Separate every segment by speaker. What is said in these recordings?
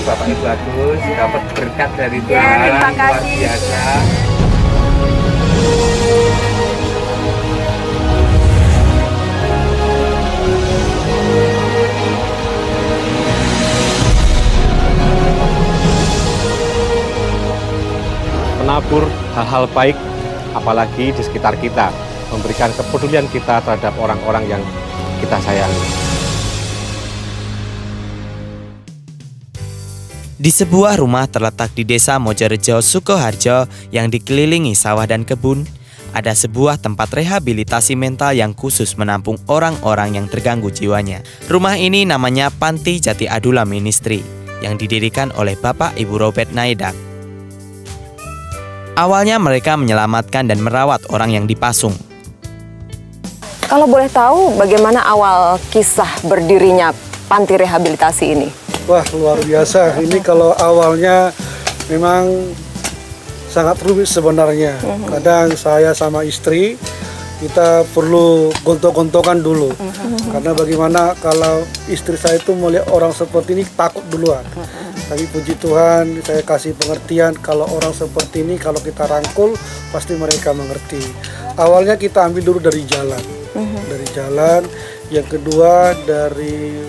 Speaker 1: Bapak Ibu Agus dapat berkat dari
Speaker 2: Ya,
Speaker 1: Tuhan
Speaker 2: terima
Speaker 1: luar
Speaker 2: kasih.
Speaker 1: biasa.
Speaker 3: Menabur hal-hal baik, apalagi di sekitar kita, memberikan kepedulian kita terhadap orang-orang yang kita sayangi.
Speaker 4: Di sebuah rumah terletak di Desa Mojorejo, Sukoharjo yang dikelilingi sawah dan kebun, ada sebuah tempat rehabilitasi mental yang khusus menampung orang-orang yang terganggu jiwanya. Rumah ini namanya Panti Jati Adulam Ministry yang didirikan oleh Bapak Ibu Robert Naidak. Awalnya mereka menyelamatkan dan merawat orang yang dipasung.
Speaker 2: Kalau boleh tahu bagaimana awal kisah berdirinya panti rehabilitasi ini?
Speaker 5: Wah, luar biasa. Ini kalau awalnya memang sangat rumit sebenarnya. Kadang saya sama istri kita perlu gontok-gontokan dulu. Karena bagaimana kalau istri saya itu melihat orang seperti ini takut duluan. Tapi puji Tuhan saya kasih pengertian kalau orang seperti ini kalau kita rangkul pasti mereka mengerti. Awalnya kita ambil dulu dari jalan. Dari jalan, yang kedua dari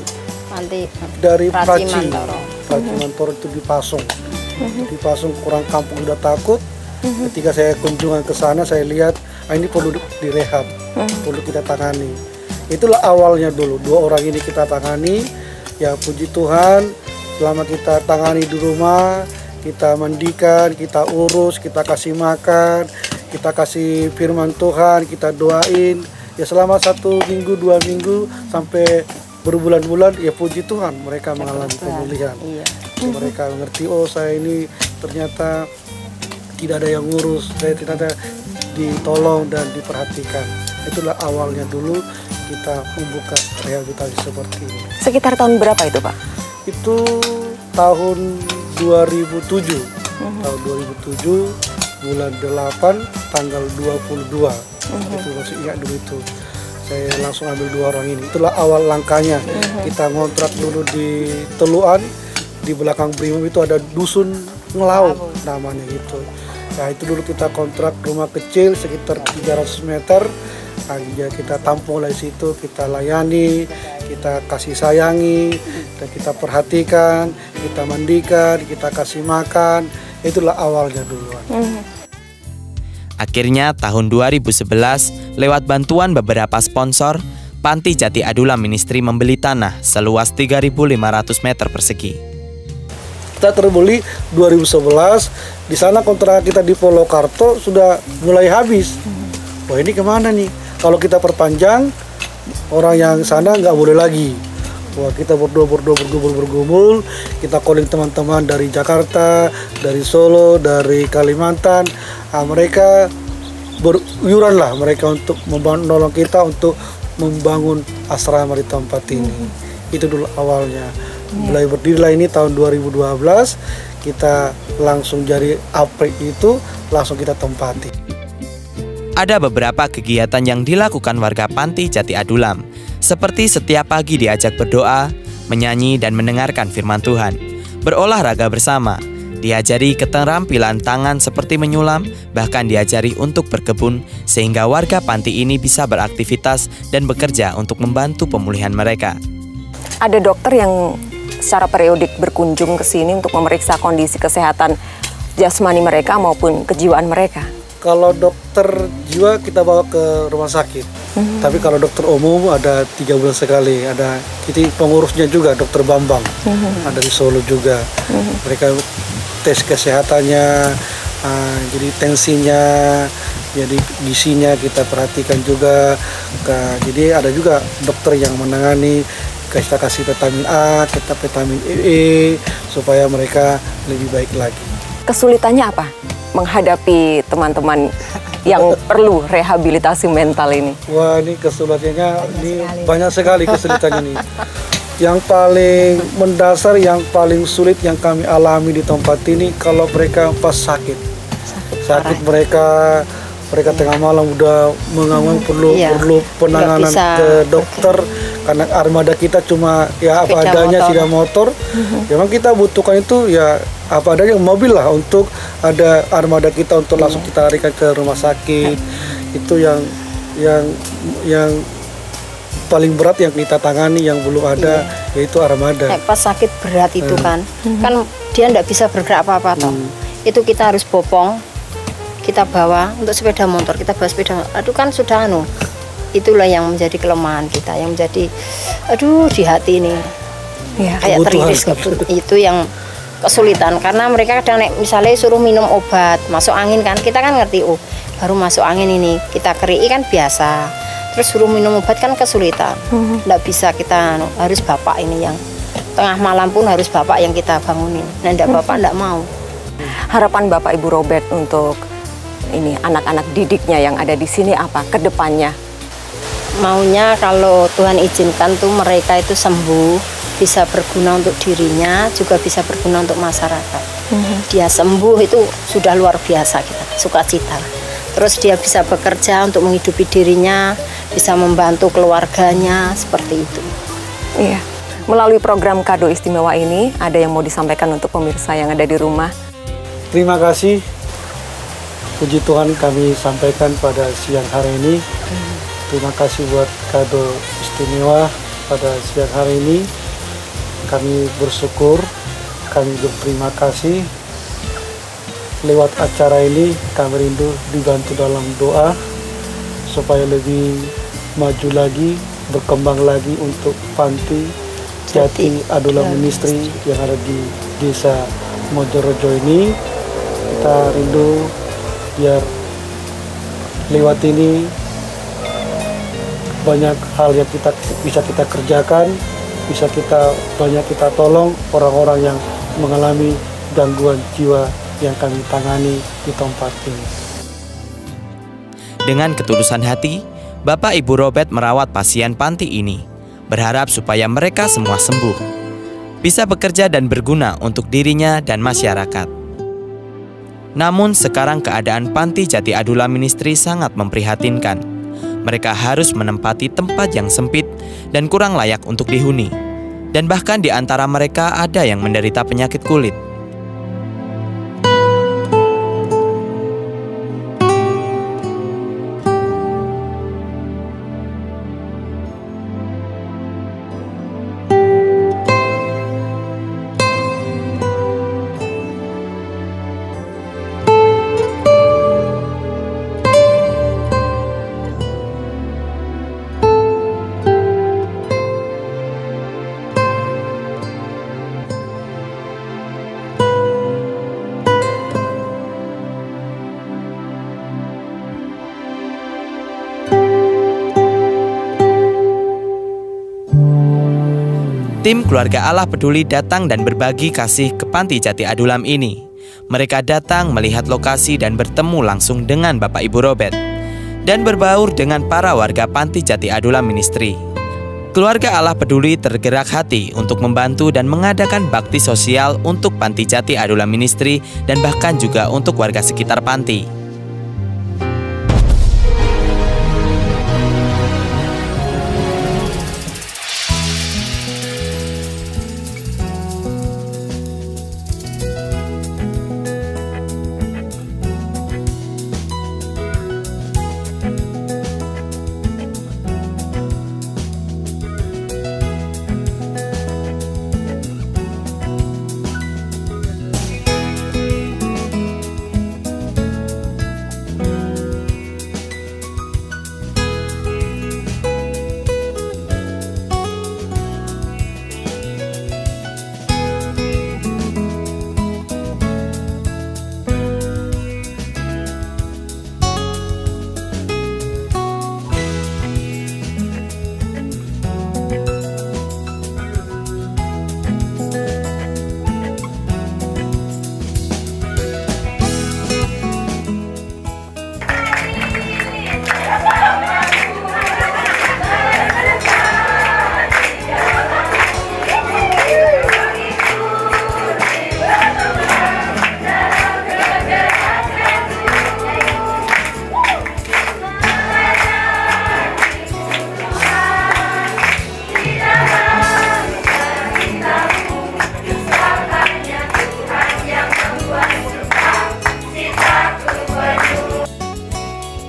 Speaker 5: Praci Mantoro itu dipasung. Dipasung kurang kampung udah takut. Ketika saya kunjungan ke sana saya lihat ini perlu direhab, perlu kita tangani. Itulah awalnya dulu, 2 orang ini kita tangani. Ya puji Tuhan, selama kita tangani di rumah, kita mandikan, kita urus, kita kasih makan, kita kasih firman Tuhan, kita doain. Ya selama 1 minggu, 2 minggu sampai berbulan-bulan, ya puji Tuhan mereka mengalami pemulihan. Mereka mengerti, oh saya ini ternyata tidak ada yang ngurus, saya ternyata ditolong dan diperhatikan. Itulah awalnya dulu kita membuka rehabilitasi seperti ini.
Speaker 2: Sekitar tahun berapa itu, Pak?
Speaker 5: Itu tahun 2007. Tahun 2007 bulan 8 tanggal 22. Itu masih ingat dulu itu. Saya langsung ambil 2 orang ini. Itulah awal langkahnya. Kita ngontrak dulu di Teluan, di belakang Brimob itu ada dusun Ngelau namanya gitu. Nah itu dulu kita kontrak rumah kecil sekitar 300 meter. Nah, kita tampung dari situ, kita layani, kita kasih sayangi, dan kita perhatikan, kita mandikan, kita kasih makan. Itulah awalnya duluan.
Speaker 4: Akhirnya tahun 2011, lewat bantuan beberapa sponsor, Panti Jati Adulam Ministry membeli tanah seluas 3.500 meter persegi.
Speaker 5: Kita terbeli 2011, di sana kontrak kita di Polokarto sudah mulai habis. Wah ini kemana nih? Kalau kita perpanjang, orang yang sana nggak boleh lagi. Wah kita bergumul, kita calling teman-teman dari Jakarta, dari Solo, dari Kalimantan. Nah, mereka beriuran lah mereka untuk menolong kita untuk membangun asrama di tempat ini. Itu dulu awalnya. Mulai berdirilah ini tahun 2012, kita langsung jadi April itu langsung kita tempati.
Speaker 4: Ada beberapa kegiatan yang dilakukan warga Panti Jati Adulam, seperti setiap pagi diajak berdoa, menyanyi dan mendengarkan firman Tuhan, berolahraga bersama, diajari keterampilan tangan seperti menyulam, bahkan diajari untuk berkebun, sehingga warga panti ini bisa beraktivitas dan bekerja untuk membantu pemulihan mereka.
Speaker 2: Ada dokter yang secara periodik berkunjung ke sini untuk memeriksa kondisi kesehatan jasmani mereka maupun kejiwaan mereka.
Speaker 5: Kalau dokter jiwa kita bawa ke rumah sakit, tapi kalau dokter umum ada 3 bulan sekali. Ada kita pengurusnya juga, dokter Bambang, ada di Solo juga. Mereka tes kesehatannya, jadi tensinya, jadi gisinya kita perhatikan juga. Jadi ada juga dokter yang menangani, kita kasih vitamin A, kita vitamin E, supaya mereka lebih baik lagi.
Speaker 2: Kesulitannya apa menghadapi teman-teman yang perlu rehabilitasi mental ini?
Speaker 5: Wah ini kesulitannya ini banyak sekali kesulitannya nih. Yang paling mendasar, yang paling sulit yang kami alami di tempat ini kalau mereka pas sakit mereka tengah malam udah menganggap perlu penanganan ke dokter, karena armada kita cuma ya apa
Speaker 2: Sepeda
Speaker 5: adanya
Speaker 2: motor.
Speaker 5: sepeda motor. Memang kita butuhkan itu ya apa adanya mobil lah untuk ada armada kita untuk langsung kita larikan ke rumah sakit. Itu yang paling berat yang kita tangani yang belum ada, yaitu armada.
Speaker 6: Pas sakit berat itu kan dia nggak bisa bergerak apa-apa toh. Itu kita harus bopong, kita bawa untuk sepeda motor, kita bawa sepeda motor. Aduh kan sudah itulah yang menjadi kelemahan kita, yang menjadi di hati ini kayak teriris itu yang kesulitan, karena mereka kadang misalnya suruh minum obat masuk angin kan, kita kan ngerti baru masuk angin ini kita keriki kan biasa, terus suruh minum obat kan kesulitan, nggak bisa, kita harus bapak ini yang tengah malam pun harus bapak yang kita bangunin, nah nggak bapak nggak mau.
Speaker 2: Harapan Bapak Ibu Robert untuk ini anak-anak didiknya yang ada di sini apa ke depannya?
Speaker 6: Maunya kalau Tuhan izinkan tuh mereka itu sembuh, bisa berguna untuk dirinya, juga bisa berguna untuk masyarakat. Dia sembuh itu sudah luar biasa, kita sukacita. Terus dia bisa bekerja untuk menghidupi dirinya, bisa membantu keluarganya, seperti itu.
Speaker 2: Iya. Melalui program Kado Istimewa ini, ada yang mau disampaikan untuk pemirsa yang ada di rumah?
Speaker 5: Terima kasih, puji Tuhan kami sampaikan pada siang hari ini. Terima kasih buat kado istimewa pada siang hari ini. Kami bersyukur, kami berterima kasih. Lewat acara ini kami rindu dibantu dalam doa supaya lebih maju lagi, berkembang lagi untuk Panti Jati Adulam Ministry yang ada di Desa Mojorojo ini. Kita rindu biar lewat ini banyak hal yang bisa kita kerjakan, bisa banyak kita tolong orang-orang yang mengalami gangguan jiwa yang kami tangani di tempat ini.
Speaker 4: Dengan ketulusan hati, Bapak Ibu Robert merawat pasien panti ini, berharap supaya mereka semua sembuh, bisa bekerja dan berguna untuk dirinya dan masyarakat. Namun sekarang keadaan Panti Jati Adulam Ministry sangat memprihatinkan. Mereka harus menempati tempat yang sempit dan kurang layak untuk dihuni. Dan bahkan di antara mereka ada yang menderita penyakit kulit. Tim Keluarga Allah Peduli datang dan berbagi kasih ke Panti Jati Adulam ini. Mereka datang melihat lokasi dan bertemu langsung dengan Bapak Ibu Robert dan berbaur dengan para warga Panti Jati Adulam Ministry. Keluarga Allah Peduli tergerak hati untuk membantu dan mengadakan bakti sosial untuk Panti Jati Adulam Ministry dan bahkan juga untuk warga sekitar panti.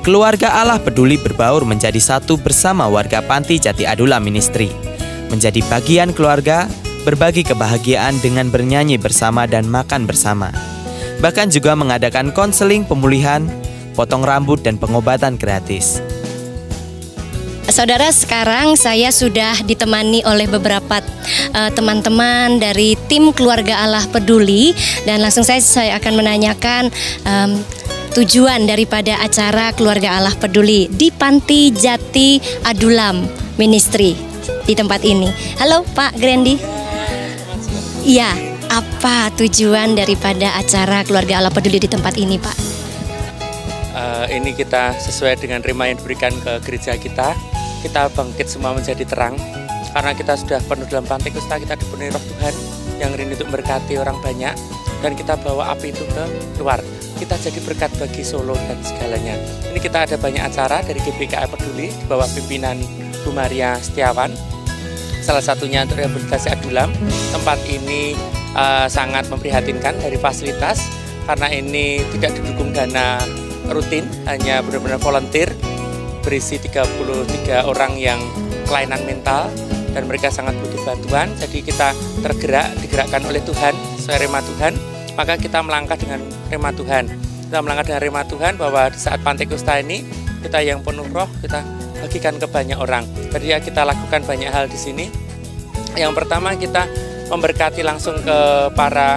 Speaker 4: keluarga Allah Peduli berbaur menjadi satu bersama warga Panti Jati Adulam Ministry. Menjadi bagian keluarga, berbagi kebahagiaan dengan bernyanyi bersama dan makan bersama. Bahkan juga mengadakan konseling pemulihan, potong rambut dan pengobatan gratis.
Speaker 7: Saudara, sekarang saya sudah ditemani oleh beberapa teman-teman dari tim Keluarga Allah Peduli, dan langsung saya akan menanyakan tujuan daripada acara Keluarga Allah Peduli di Panti Jati Adulam Ministry di tempat ini. Halo Pak Grandi. Iya, apa tujuan daripada acara Keluarga Allah Peduli di tempat ini, Pak?
Speaker 1: Ini kita sesuai dengan rema yang diberikan ke gereja kita bangkit semua menjadi terang. Karena kita sudah penuh dalam Panti Kusta, kita dipenuhi Roh Tuhan yang rindu untuk memberkati orang banyak, dan kita bawa api itu ke luar. Kita jadi berkat bagi Solo dan segalanya. Ini kita ada banyak acara dari GBKI Peduli di bawah pimpinan Bu Maria Setiawan. Salah satunya untuk rehabilitasi Adulam. Tempat ini sangat memprihatinkan dari fasilitas, karena ini tidak didukung dana rutin, hanya benar-benar volunteer, berisi 33 orang yang kelainan mental, dan mereka sangat butuh bantuan. Jadi kita digerakkan oleh Tuhan, sesuai rema Tuhan, maka kita melangkah dengan rema Tuhan. Kita melangkah dengan rema Tuhan bahwa di saat Panti Kusta ini, kita yang penuh roh, kita bagikan ke banyak orang. Jadi ya, kita lakukan banyak hal di sini. Yang pertama, kita memberkati langsung ke para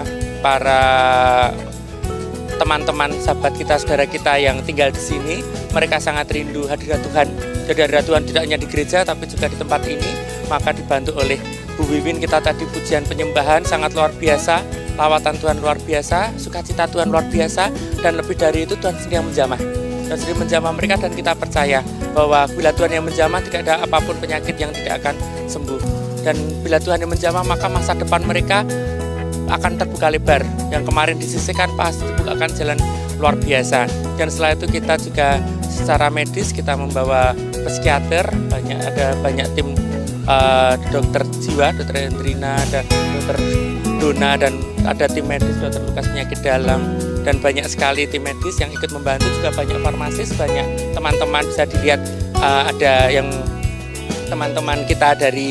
Speaker 1: teman-teman, sahabat kita, saudara kita yang tinggal di sini. Mereka sangat rindu hadirat Tuhan. Jadi hadirat Tuhan tidak hanya di gereja, tapi juga di tempat ini. Maka dibantu oleh Bu Wiwin, kita tadi pujian penyembahan sangat luar biasa, lawatan Tuhan luar biasa, sukacita Tuhan luar biasa, dan lebih dari itu Tuhan sendiri yang menjamah. Tuhan sendiri menjamah mereka, dan kita percaya bahwa bila Tuhan yang menjamah, tidak ada apapun penyakit yang tidak akan sembuh. Dan bila Tuhan yang menjamah, maka masa depan mereka akan terbuka lebar. Yang kemarin disisihkan pasti dibukakan jalan luar biasa. Dan setelah itu kita juga secara medis, kita membawa psikiater, ada banyak tim dokter jiwa, dokter Hendrina, ada dokter Dona, dan ada tim medis dokter Lukas penyakit dalam, dan banyak sekali tim medis yang ikut membantu, juga banyak farmasis, banyak teman-teman. Bisa dilihat ada yang teman-teman kita dari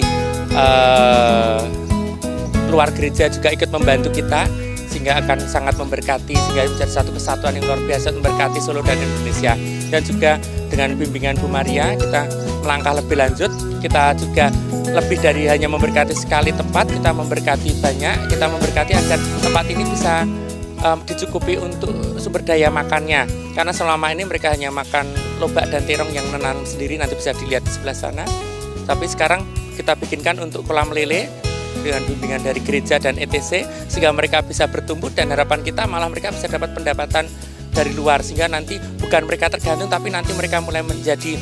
Speaker 1: luar gereja juga ikut membantu kita, sehingga akan sangat memberkati, sehingga menjadi satu kesatuan yang luar biasa memberkati Solo dan Indonesia. Dan juga dengan bimbingan Bu Maria, kita melangkah lebih lanjut. Kita juga lebih dari hanya memberkati sekali tempat, kita memberkati banyak. Kita memberkati agar tempat ini bisa dicukupi untuk sumber daya makannya. Karena selama ini mereka hanya makan lobak dan terong yang menanam sendiri, nanti bisa dilihat di sebelah sana. Tapi sekarang kita bikinkan untuk kolam lele dengan bimbingan dari gereja dan ETC, sehingga mereka bisa bertumbuh, dan harapan kita malah mereka bisa dapat pendapatan dari luar, sehingga nanti bukan mereka tergantung, tapi nanti mereka mulai menjadi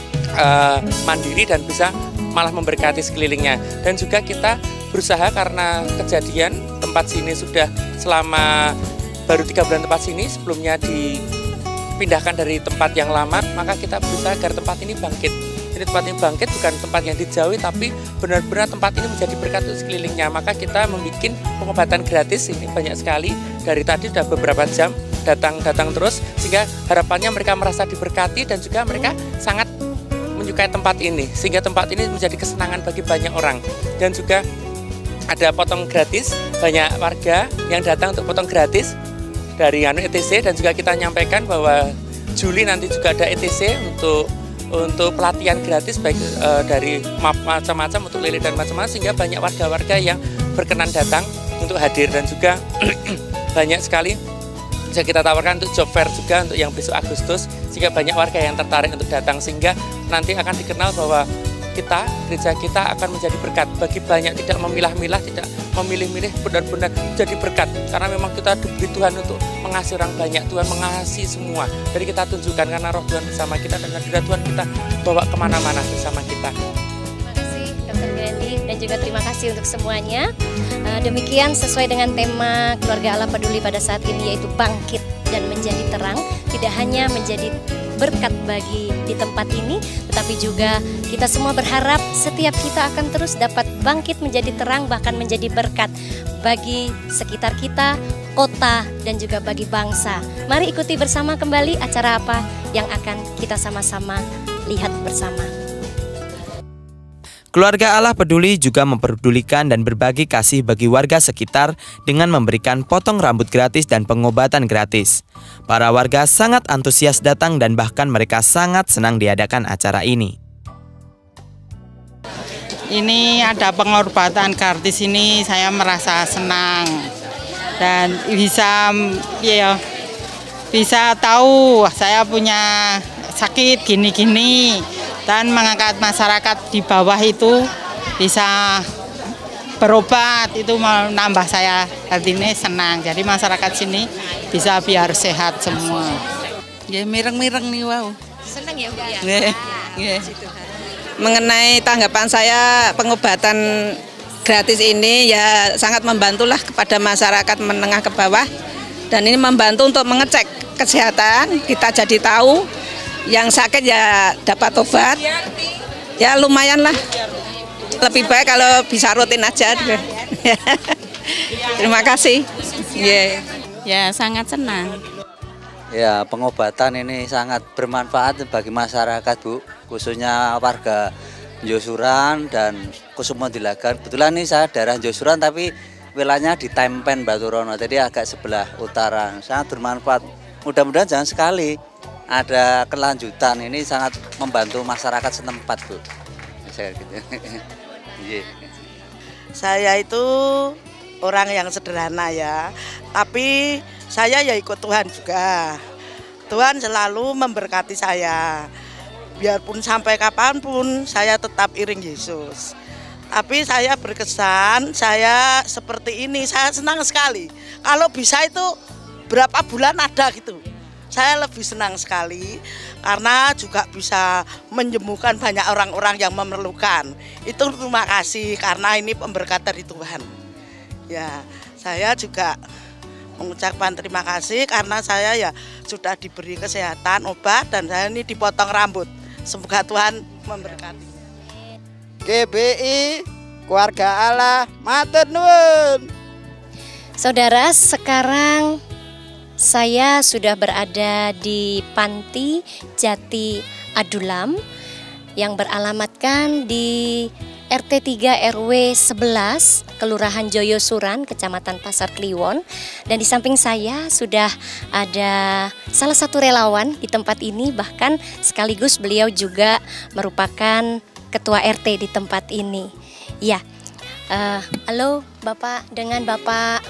Speaker 1: mandiri dan bisa malah memberkati sekelilingnya. Dan juga kita berusaha, karena kejadian tempat sini sudah selama baru 3 bulan tempat sini, sebelumnya dipindahkan dari tempat yang lama, maka kita berusaha agar tempat ini bangkit. Jadi tempat ini bangkit bukan tempat yang dijauhi, tapi benar-benar tempat ini menjadi berkat untuk sekelilingnya. Maka kita membuat pengobatan gratis, ini banyak sekali, dari tadi sudah beberapa jam datang terus, sehingga harapannya mereka merasa diberkati, dan juga mereka sangat menyukai tempat ini, sehingga tempat ini menjadi kesenangan bagi banyak orang. Dan juga ada potong gratis, banyak warga yang datang untuk potong gratis dari ETC, dan juga kita nyampaikan bahwa Juli nanti juga ada ETC untuk pelatihan gratis, baik dari macam-macam, untuk lele dan macam-macam, sehingga banyak warga-warga yang berkenan datang untuk hadir. Dan juga banyak sekali bisa kita tawarkan untuk job fair juga untuk yang besok Agustus, sehingga banyak warga yang tertarik untuk datang, sehingga nanti akan dikenal bahwa gereja kita akan menjadi berkat bagi banyak, tidak memilah-milah, tidak memilih-milih, benar-benar jadi berkat, karena memang kita diberi Tuhan untuk mengasihi orang banyak. Tuhan mengasihi semua, jadi kita tunjukkan karena roh Tuhan bersama kita, dan hadirat Tuhan kita bawa kemana-mana bersama kita.
Speaker 7: Terima kasih Dr. Grandi, dan juga terima kasih untuk semuanya. Demikian sesuai dengan tema Keluarga Allah Peduli pada saat ini, yaitu bangkit dan menjadi terang. Tidak hanya menjadi berkat bagi di tempat ini, tetapi juga kita semua berharap setiap kita akan terus dapat bangkit menjadi terang, bahkan menjadi berkat bagi sekitar kita, kota, dan juga bagi bangsa. Mari ikuti bersama kembali acara apa yang akan kita sama-sama lihat bersama.
Speaker 4: Keluarga Allah Peduli juga memperdulikan dan berbagi kasih bagi warga sekitar dengan memberikan potong rambut gratis dan pengobatan gratis. Para warga sangat antusias datang dan bahkan mereka sangat senang diadakan acara ini.
Speaker 8: Ini ada pengobatan gratis ini, saya merasa senang dan bisa tahu saya punya sakit gini-gini. Dan mengangkat masyarakat di bawah itu bisa berobat, itu menambah saya hati ini senang. Jadi masyarakat sini bisa biar sehat semua.
Speaker 9: Ya mireng-mireng nih, wow.
Speaker 7: Senang ya Bu ya?
Speaker 9: Mengenai tanggapan saya, pengobatan gratis ini ya sangat membantulah kepada masyarakat menengah ke bawah. Dan ini membantu untuk mengecek kesehatan, kita jadi tahu. Yang sakit ya dapat obat, ya lumayan lah. Lebih baik kalau bisa rutin aja. Terima kasih.
Speaker 10: Ya sangat senang.
Speaker 11: Ya pengobatan ini sangat bermanfaat bagi masyarakat Bu, khususnya warga Josuran dan Kusumondilagan. Kebetulan ini saya daerah Josuran tapi wilayahnya di Tempen Baturono, jadi agak sebelah utara. Sangat bermanfaat. Mudah-mudahan jangan sekali ada kelanjutan, ini sangat membantu masyarakat setempat Bu.
Speaker 12: Saya itu orang yang sederhana ya, tapi saya ya ikut Tuhan juga. Tuhan selalu memberkati saya, biarpun sampai kapanpun saya tetap iring Yesus. Tapi saya berkesan, saya seperti ini, saya senang sekali. Kalau bisa itu berapa bulan ada gitu. Saya lebih senang sekali karena juga bisa menyembuhkan banyak orang-orang yang memerlukan. Itu terima kasih karena ini pemberkatan dari Tuhan. Ya, saya juga mengucapkan terima kasih karena saya ya sudah diberi kesehatan, obat, dan saya ini dipotong rambut. Semoga Tuhan memberkati.
Speaker 13: GBI Keluarga Allah matur nuwun.
Speaker 7: Saudara, sekarang saya sudah berada di Panti Jati Adulam yang beralamatkan di RT 3 RW 11 Kelurahan Joyosuran, Kecamatan Pasar Kliwon. Dan di samping saya sudah ada salah satu relawan di tempat ini, bahkan sekaligus beliau juga merupakan ketua RT di tempat ini. Ya, halo Bapak, dengan Bapak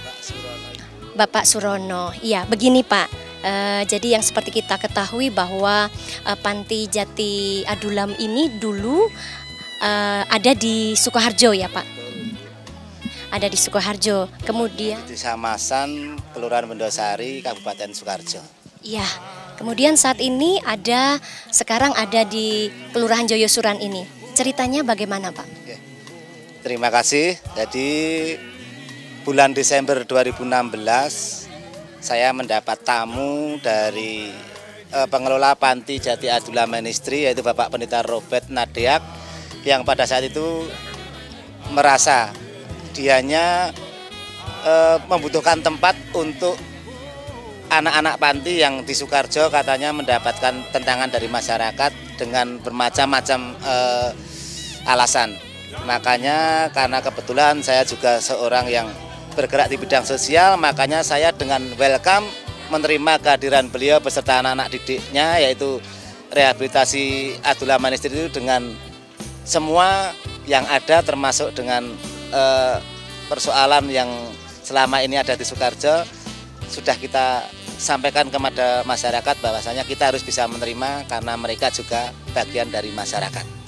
Speaker 7: Surono. Iya, begini Pak. Jadi yang seperti kita ketahui bahwa Panti Jati Adulam ini dulu ada di Sukoharjo ya Pak. Ada di Sukoharjo. Kemudian
Speaker 14: di Samasan, Kelurahan Bendosari, Kabupaten Sukoharjo. Iya.
Speaker 7: Kemudian saat ini sekarang ada di Kelurahan Joyosuran ini. Ceritanya bagaimana Pak?
Speaker 14: Oke. Terima kasih. Jadi bulan Desember 2016 saya mendapat tamu dari pengelola Panti Jati Adulam Ministry, yaitu Bapak Pendeta Robert Nadeak, yang pada saat itu merasa dianya membutuhkan tempat untuk anak-anak panti yang di Sukoharjo, katanya mendapatkan tentangan dari masyarakat dengan bermacam-macam alasan. Makanya karena kebetulan saya juga seorang yang bergerak di bidang sosial, makanya saya dengan welcome menerima kehadiran beliau beserta anak-anak didiknya, yaitu rehabilitasi Adulam Ministry itu dengan semua yang ada, termasuk dengan persoalan yang selama ini ada di Sukoharjo. Sudah kita sampaikan kepada masyarakat bahwasanya kita harus bisa menerima karena mereka juga bagian dari masyarakat.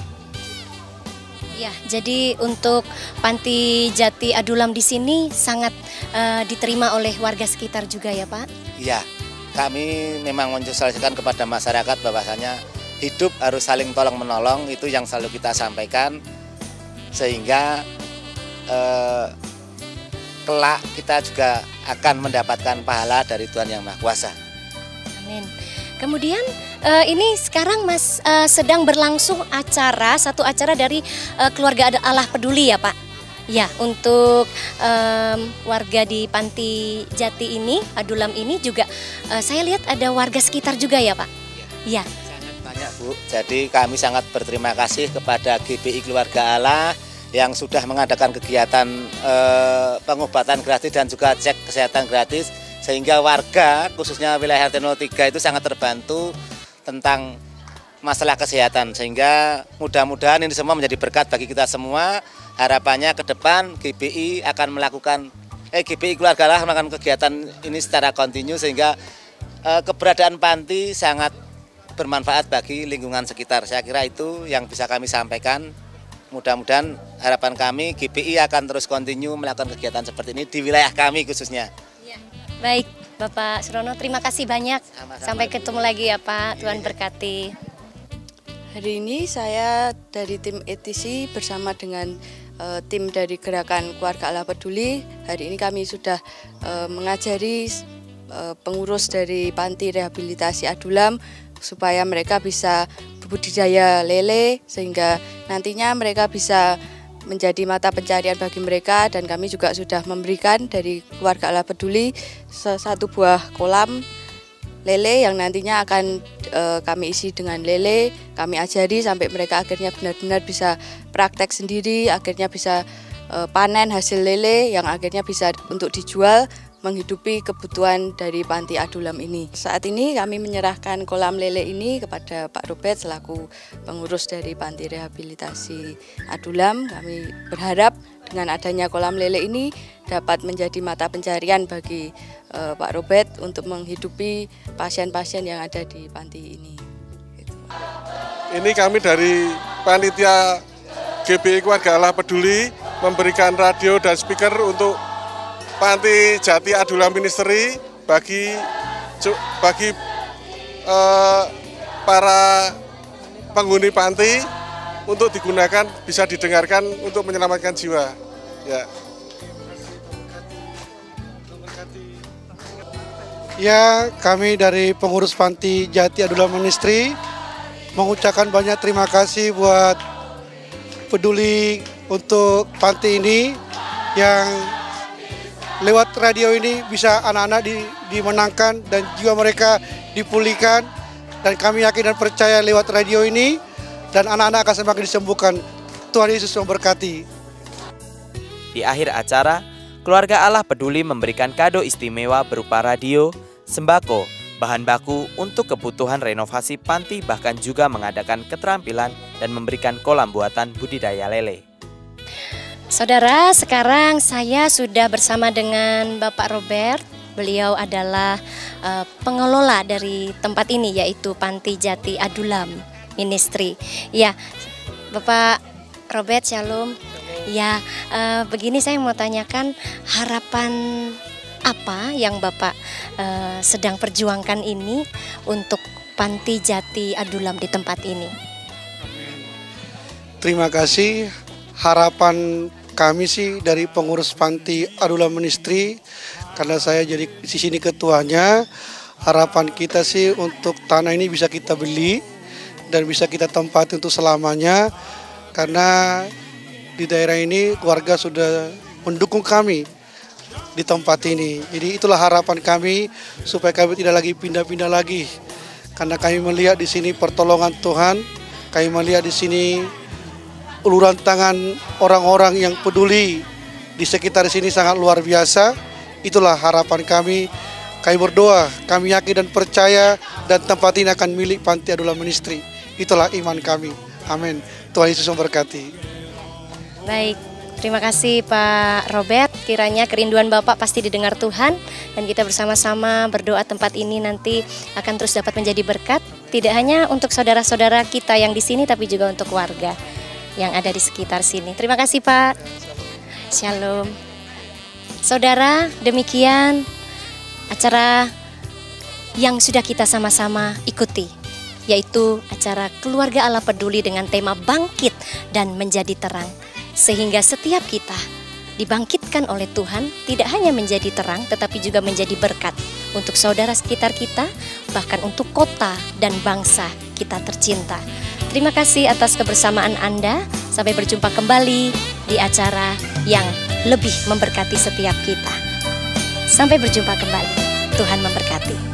Speaker 7: Ya, jadi untuk Panti Jati Adulam di sini sangat diterima oleh warga sekitar juga ya Pak?
Speaker 14: Iya, kami memang mensosialisasikan kepada masyarakat bahwasanya hidup harus saling tolong menolong, itu yang selalu kita sampaikan, sehingga kelak kita juga akan mendapatkan pahala dari Tuhan Yang Maha Kuasa.
Speaker 7: Amin. Kemudian ini sekarang Mas sedang berlangsung satu acara dari Keluarga Allah Peduli ya Pak? Ya, untuk warga di Panti Jati ini, Adulam ini juga saya lihat ada warga sekitar juga ya Pak? Ya.
Speaker 14: Sangat banyak Bu, jadi kami sangat berterima kasih kepada GBI Keluarga Allah yang sudah mengadakan kegiatan pengobatan gratis dan juga cek kesehatan gratis, sehingga warga khususnya wilayah RT 03 itu sangat terbantu tentang masalah kesehatan, sehingga mudah-mudahan ini semua menjadi berkat bagi kita semua. Harapannya ke depan GBI akan melakukan GBI Keluarga Allah melakukan kegiatan ini secara kontinu, sehingga keberadaan panti sangat bermanfaat bagi lingkungan sekitar. Saya kira itu yang bisa kami sampaikan. Mudah-mudahan harapan kami GBI akan terus kontinu melakukan kegiatan seperti ini di wilayah kami khususnya.
Speaker 7: Ya. Baik, Bapak Surono, terima kasih banyak.
Speaker 14: Sama-sama.
Speaker 7: Sampai ketemu lagi ya Pak, Tuhan berkati.
Speaker 15: Hari ini saya dari tim ETC bersama dengan tim dari Gerakan Keluarga Allah Peduli. Hari ini kami sudah mengajari pengurus dari Panti Rehabilitasi Adulam supaya mereka bisa berbudidaya lele, sehingga nantinya mereka bisa menjadi mata pencarian bagi mereka. Dan kami juga sudah memberikan dari Keluarga Allah Peduli satu buah kolam lele yang nantinya akan kami isi dengan lele, kami ajari sampai mereka akhirnya benar-benar bisa praktek sendiri, akhirnya bisa panen hasil lele yang akhirnya bisa untuk dijual, menghidupi kebutuhan dari Panti Adulam ini. Saat ini kami menyerahkan kolam lele ini kepada Pak Robert selaku pengurus dari Panti Rehabilitasi Adulam. Kami berharap dengan adanya kolam lele ini dapat menjadi mata pencarian bagi Pak Robert untuk menghidupi pasien-pasien yang ada di panti ini.
Speaker 16: Ini kami dari Panitia GBI Keluarga Allah Peduli memberikan radio dan speaker untuk Panti Jati Adulam Ministry bagi para penghuni panti untuk digunakan, bisa didengarkan untuk menyelamatkan jiwa. Ya.
Speaker 5: Ya, kami dari pengurus Panti Jati Adulam Ministry mengucapkan banyak terima kasih buat peduli untuk panti ini, yang lewat radio ini bisa anak-anak dimenangkan dan jiwa mereka dipulihkan. Dan kami yakin dan percaya lewat radio ini dan anak-anak akan semakin disembuhkan. Tuhan Yesus memberkati.
Speaker 4: Di akhir acara, Keluarga Allah Peduli memberikan kado istimewa berupa radio, sembako, bahan baku untuk kebutuhan renovasi panti, bahkan juga mengadakan keterampilan dan memberikan kolam buatan budidaya lele.
Speaker 7: Saudara, sekarang saya sudah bersama dengan Bapak Robert. Beliau adalah pengelola dari tempat ini, yaitu Panti Jati Adulam Ministry. Ya, Bapak Robert, shalom. Ya, begini saya mau tanyakan, harapan apa yang Bapak sedang perjuangkan ini untuk Panti Jati Adulam di tempat ini?
Speaker 5: Terima kasih. Harapan kami sih dari pengurus Panti Adulam Ministry, karena saya jadi di sini ketuanya, harapan kita sih untuk tanah ini bisa kita beli dan bisa kita tempati untuk selamanya, karena di daerah ini keluarga sudah mendukung kami di tempat ini. Jadi itulah harapan kami supaya kami tidak lagi pindah-pindah lagi, karena kami melihat di sini pertolongan Tuhan, kami melihat di sini uluran tangan orang-orang yang peduli di sekitar sini sangat luar biasa. Itulah harapan kami. Kami berdoa, kami yakin dan percaya dan tempat ini akan milik Panti Adulam Ministry. Itulah iman kami. Amin. Tuhan Yesus memberkati.
Speaker 7: Baik, terima kasih Pak Robert. Kiranya kerinduan Bapak pasti didengar Tuhan, dan kita bersama-sama berdoa tempat ini nanti akan terus dapat menjadi berkat, tidak hanya untuk saudara-saudara kita yang di sini, tapi juga untuk warga yang ada di sekitar sini. Terima kasih Pak. Shalom. Saudara, demikian acara yang sudah kita sama-sama ikuti, yaitu acara Keluarga Allah Peduli dengan tema Bangkit dan Menjadi Terang. Sehingga setiap kita dibangkitkan oleh Tuhan, tidak hanya menjadi terang, tetapi juga menjadi berkat untuk saudara sekitar kita, bahkan untuk kota dan bangsa kita. kita tercinta. Terima kasih atas kebersamaan Anda. Sampai berjumpa kembali di acara yang lebih memberkati setiap kita. Sampai berjumpa kembali. Tuhan memberkati.